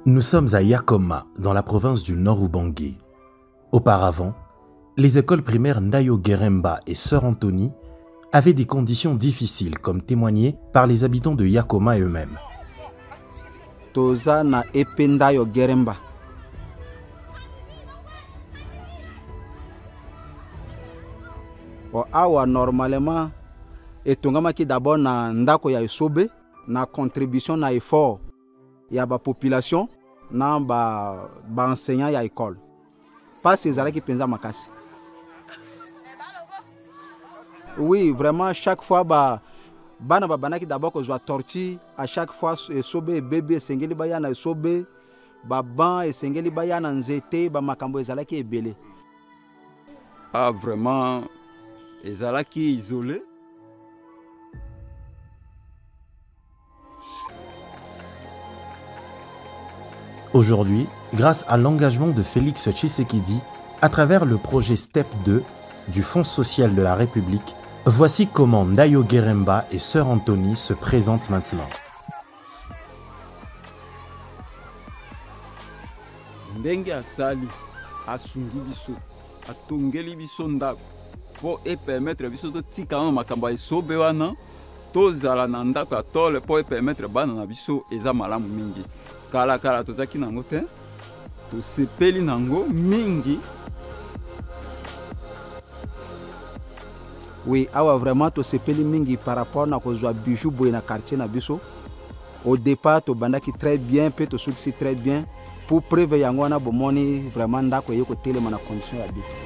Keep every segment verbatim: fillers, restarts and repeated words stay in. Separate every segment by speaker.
Speaker 1: Nous sommes à Yakoma, dans la province du Nord-Ubangi. Auparavant, les écoles primaires Ndayo Geremba et Sœur Anthony avaient des conditions difficiles, comme témoigné par les habitants de Yakoma eux-mêmes.
Speaker 2: Toza na epe Ndayo Geremba. Bon, awa normalement, etongamaki d'abord na ndako ya esobe, na contribution na effort ya ba population na ba ba enseignant ya école. Pas ces arrêts qui pensa makasi. Oui, vraiment chaque fois ba bana ba banaki d'abord que soit torti à chaque fois esobe bébé sengeli baya na esobe ba ban esengeli baya na nzete ba makambo ezalaki ebele.
Speaker 3: Ah vraiment ezalaki isolé.
Speaker 1: Aujourd'hui, grâce à l'engagement de Félix Tshisekedi, à travers le projet STEP deux du Fonds social de la République, voici comment Ndayo Geremba et Sœur Anthony se présentent maintenant.
Speaker 3: Ndenge asali asungi biso atongeli biso ndako po e permettre biso to tika na makambo esobe wana tozala na ndako atole po e permettre bana na biso eza malamu mingi. Kala kala tozaki nango te tosepeli nango mingi.
Speaker 2: Oui, awa vraiment tosepeli mingi par rapport na kozwa bijou boy na quartier na biso. Au départ to bandaki très bien, pe to suksi très bien pour préve yango wana bomoni vraiment ndako yeko telema na condition ya biso.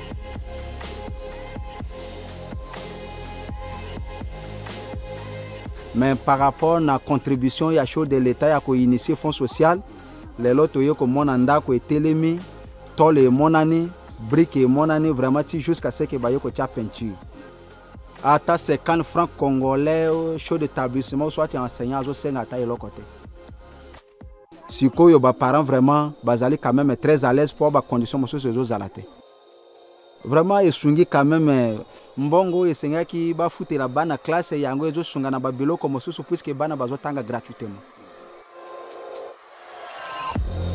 Speaker 2: Mais par rapport à la contribution ya chaud de l'État à initier fonds social, les lots yo comme mon andako et télémi, tol et mon année, brique et mon année vraiment jusqu'à ce que bayo ko tia peinture. Ata cinquante francs congolais chaud d'établissement soit enseignant zo senga ta elo côté. Si ko yo ba parents vraiment bazali quand même très à l'aise pour ba condition monsieur zo zalate. Vraiment esungi quand même mbongo esengaki ba futela bana classe yango ezo sunga na babilo comme soso puisque bana bazotanga gratuitement.